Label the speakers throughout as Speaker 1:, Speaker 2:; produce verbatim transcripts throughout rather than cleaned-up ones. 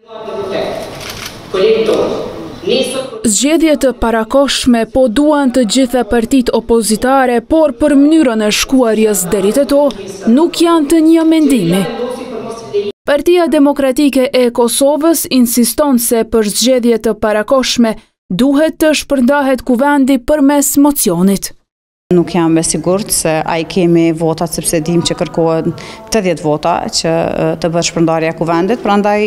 Speaker 1: Zgjedhjet të parakohshme po duan të gjitha partitë opozitare, por për mënyrën e shkuarjes deri te to nuk janë të një mendimi. Partia Demokratike e Kosovës insiston se për zgjedhje të parakohshme duhet të shpërndahet kuvendi përmes mocionit.
Speaker 2: Nuk jam e sigurt se a i kemi votat sepse dim që kërkohen tetëdhjetë vota që të bëhet shpërndarja e kuvendit, prandaj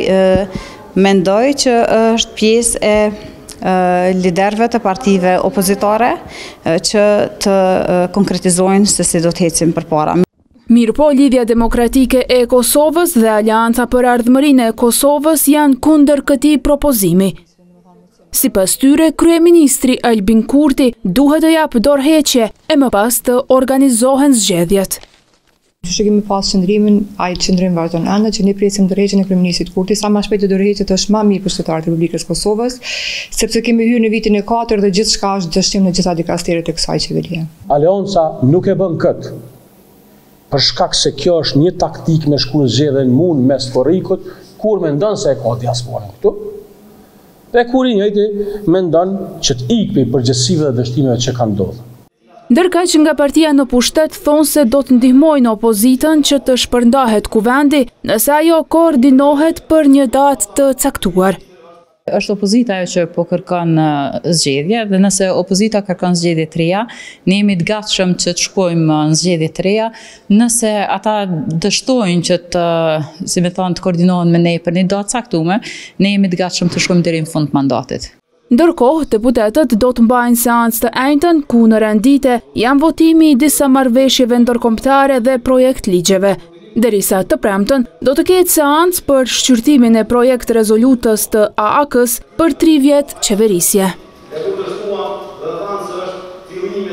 Speaker 2: mendoj që është pjesë e liderëve të partive opozitare që të konkretizojnë se si do të ecim përpara.
Speaker 1: Mirëpo Lidhja Demokratike e Kosovës dhe Aleanca për Ardhmërinë e Kosovës janë kundër këtij propozimi. Sipas tyre, kryeministri Albin Kurti duhet të japë dorëheqje e më pas të organizohen zgjedhjet.
Speaker 3: Që kemi pas qëndrimin, ai qëndrim vazhdon ende që ne presim dorëheqjen e kryeministrit Kurti, sa më shpejt dorëheqjet është më mirë për qytetarët e Republikës Kosovës, sepse kemi hyrë në vitin e katërt dhe gjithçka është dështim në gjitha dikasteret e kësaj qeverie.
Speaker 4: Aleanca nuk e bën këtë, për shkak se kjo është një taktik me shku në zgjedhje në mund mes Forrikut, kur mendon se e ka diasporën këtu. Dhe kur i njëjti mendon që të ikë për përgjegjësive dhe dështimeve që kanë ndodhur.
Speaker 1: Ndërkaq që nga partia në pushtet thonë se do të ndihmojnë opozitën që të shpërndahet kuvendi nëse ajo koordinohet për një datë të caktuar.
Speaker 5: Është opozita ajo që po kërkon zgjedhje dhe nëse opozita kërkon zgjedhje të reja, ne jemi të gatshëm që të shkojmë në zgjedhje të reja, nëse ata dështojnë që të, si me thonë, të koordinohen me ne për një datë caktuar, ne jemi të gatshëm të shkojmë deri në fund të mandatit.
Speaker 1: Ndërkohë, deputetët do të mbajnë seancë të enjtën ku në rendite janë votimi i disa marrëveshjeve ndërkombëtare dhe projekt ligjeve. Derisa të premten, do të ketë seancë për shqyrtimin e projekt rezolutës të A A K-s për tri vjet qeverisje.